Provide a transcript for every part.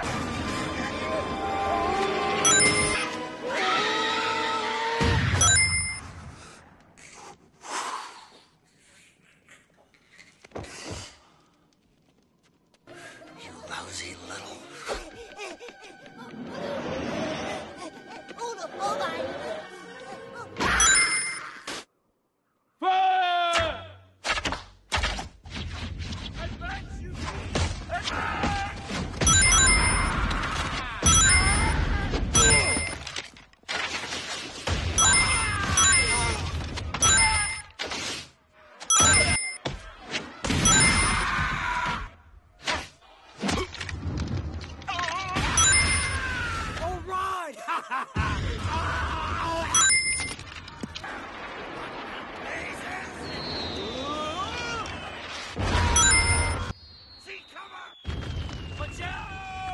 Lousy little... Hold on. Fire! Advance, you! Advance! All right! See cover! Watch out!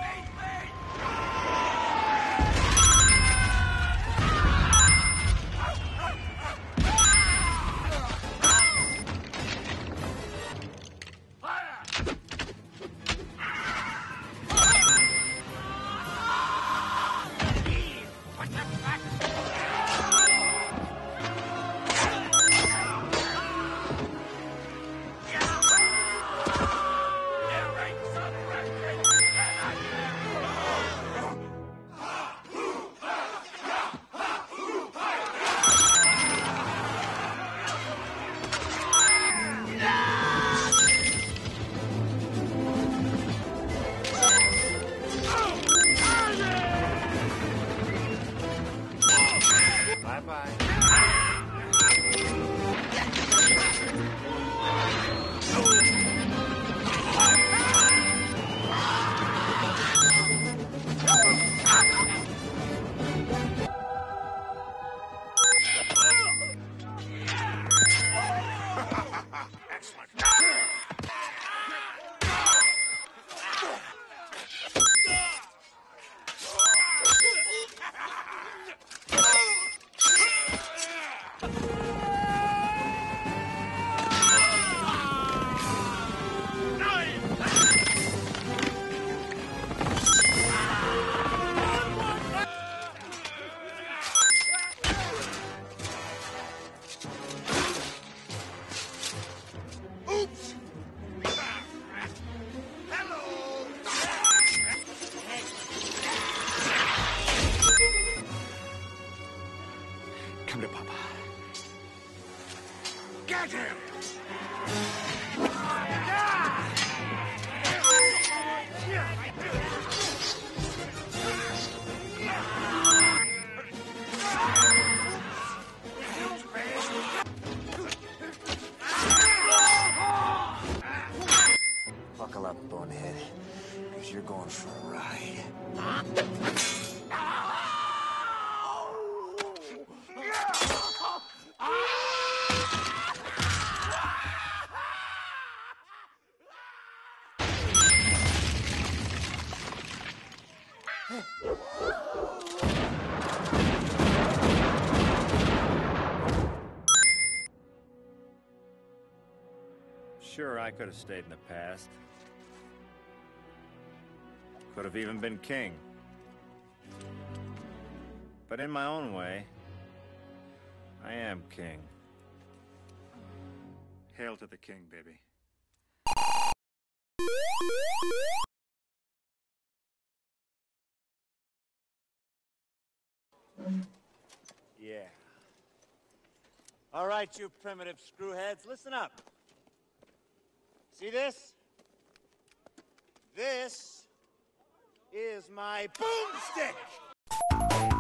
Come to Papa. Get him! Buckle up, bonehead, because you're going for a ride. Sure, I could have stayed in the past. Could have even been king. But in my own way, I am king. Hail to the king, baby. Yeah. All right, you primitive screwheads, listen up. See this? This is my boomstick!